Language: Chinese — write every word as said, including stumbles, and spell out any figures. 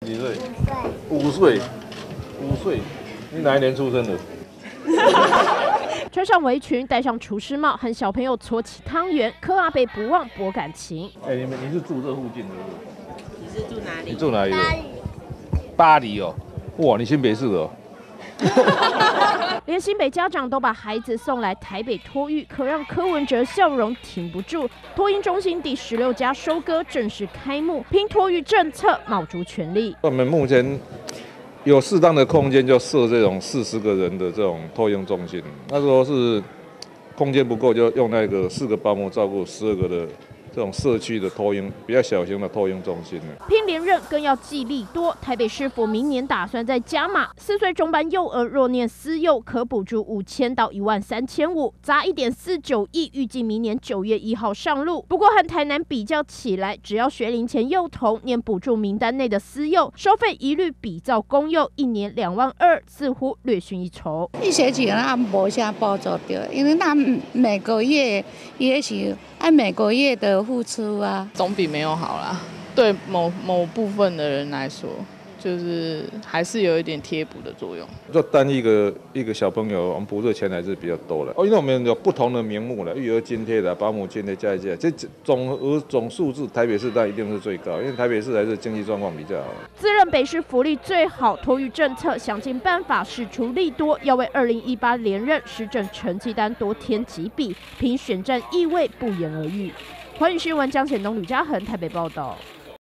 几岁？五岁。五岁。你哪一年出生的？ 穿上围裙，戴上厨师帽，和小朋友搓起汤圆，柯阿伯不忘博感情。 哎、欸，你们你是住这附近的是？ 你是住哪里？ 你住哪里的？巴黎哦，哇，你新北市的哦。 连新北家长都把孩子送来台北托育，可让柯文哲笑容停不住。托婴中心第十六家收割正式开幕，拼托育政策卯足全力。 我们目前有适当的空间，就设这种四十个人的这种托婴中心。那时候是空间不够，就用那个四个保姆照顾十二个的这种社区的托婴，比较小型的托婴中心。 拼连任更要计利多，台北市府明年打算再加码，四岁中班幼儿若念私幼，可补助五千到一万三千五，砸一点四九亿，预计明年九月一号上路。不过和台南比较起来，只要学龄前幼童念补助名单内的私幼，收费一律比照公幼，一年两万二，似乎略逊一筹。 一学期那无啥补助的，因为那每个月也许按每个月的付出啊， 总比没有好啦。对某某部分的人来说，就是还是有一点贴补的作用。 就单一个一个小朋友，我们补助钱还是比较多的哦，因为我们有不同的名目了，育儿津贴的、保姆津贴加一加，这总额总数字，台北市当然一定是最高，因为台北市还是经济状况比较好。 自认北市福利最好，托育政策想尽办法释出利多，要为二零一八连任施政成绩单多添几笔，凭选战意味不言而喻。华语新闻江显东、吕嘉恒台北报道。